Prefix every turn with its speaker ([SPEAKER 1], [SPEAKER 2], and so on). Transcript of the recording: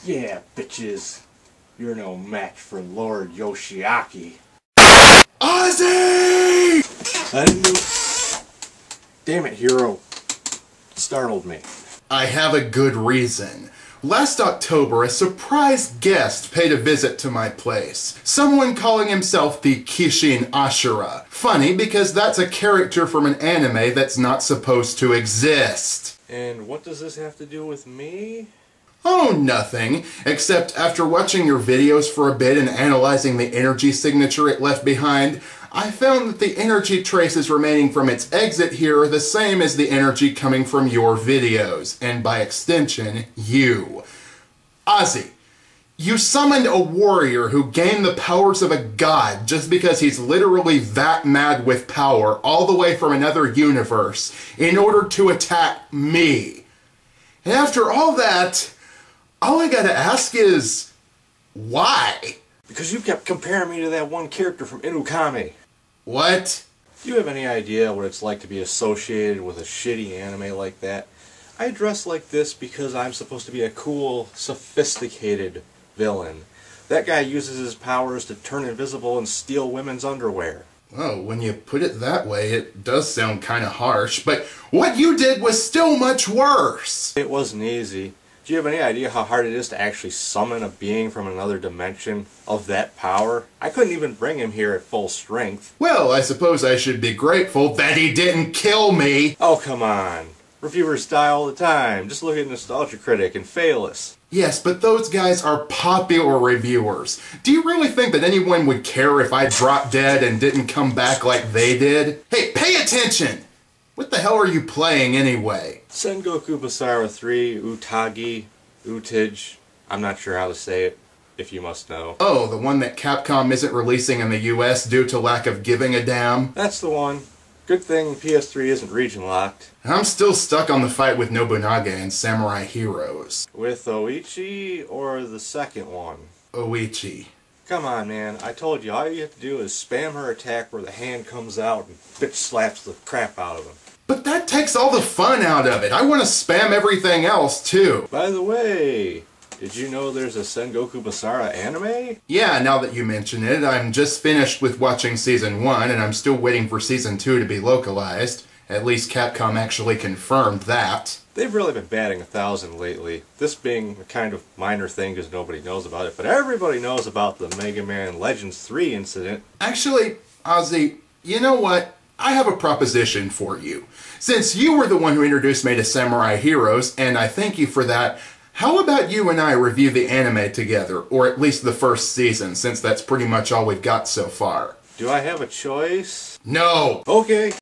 [SPEAKER 1] Yeah, bitches. You're no match for Lord Yoshiaki.
[SPEAKER 2] Ozzie!
[SPEAKER 1] Damn it, hero. Startled me.
[SPEAKER 2] I have a good reason. Last October, a surprise guest paid a visit to my place. Someone calling himself the Kishin Ashura. Funny, because that's a character from an anime that's not supposed to exist.
[SPEAKER 1] And what does this have to do with me?
[SPEAKER 2] Oh, nothing. Except after watching your videos for a bit and analyzing the energy signature it left behind, I found that the energy traces remaining from its exit here are the same as the energy coming from your videos, and by extension, you. Ozzie, you summoned a warrior who gained the powers of a god just because he's literally that mad with power all the way from another universe in order to attack me. And after all that, all I gotta ask is, why?
[SPEAKER 1] Because you kept comparing me to that one character from Inukami.
[SPEAKER 2] What?
[SPEAKER 1] Do you have any idea what it's like to be associated with a shitty anime like that? I dress like this because I'm supposed to be a cool, sophisticated villain. That guy uses his powers to turn invisible and steal women's underwear.
[SPEAKER 2] Oh, when you put it that way, it does sound kinda harsh, but what you did was still much worse!
[SPEAKER 1] It wasn't easy. Do you have any idea how hard it is to actually summon a being from another dimension of that power? I couldn't even bring him here at full strength.
[SPEAKER 2] Well, I suppose I should be grateful that he didn't kill me!
[SPEAKER 1] Oh, come on. Reviewers die all the time. Just look at Nostalgia Critic and Phalus.
[SPEAKER 2] Yes, but those guys are popular reviewers. Do you really think that anyone would care if I dropped dead and didn't come back like they did? Hey, pay attention! What the hell are you playing anyway?
[SPEAKER 1] Sengoku Basara 3, Utage. I'm not sure how to say it, if you must know.
[SPEAKER 2] Oh, the one that Capcom isn't releasing in the US due to lack of giving a damn?
[SPEAKER 1] That's the one. Good thing PS3 isn't region locked.
[SPEAKER 2] I'm still stuck on the fight with Nobunaga and Samurai Heroes.
[SPEAKER 1] With Oichi or the second one?
[SPEAKER 2] Oichi.
[SPEAKER 1] Come on, man. I told you, all you have to do is spam her attack where the hand comes out and bitch slaps the crap out of him.
[SPEAKER 2] But that takes all the fun out of it. I want to spam everything else, too.
[SPEAKER 1] By the way, did you know there's a Sengoku Basara anime?
[SPEAKER 2] Yeah, now that you mention it, I'm just finished with watching Season 1, and I'm still waiting for Season 2 to be localized. At least Capcom actually confirmed that.
[SPEAKER 1] They've really been batting 1,000 lately. This being a kind of minor thing because nobody knows about it, but everybody knows about the Mega Man Legends 3 incident.
[SPEAKER 2] Actually, Ozzie, you know what? I have a proposition for you. Since you were the one who introduced me to Samurai Heroes, and I thank you for that, how about you and I review the anime together, or at least the first season, since that's pretty much all we've got so far?
[SPEAKER 1] Do I have a choice?
[SPEAKER 2] No!
[SPEAKER 1] Okay.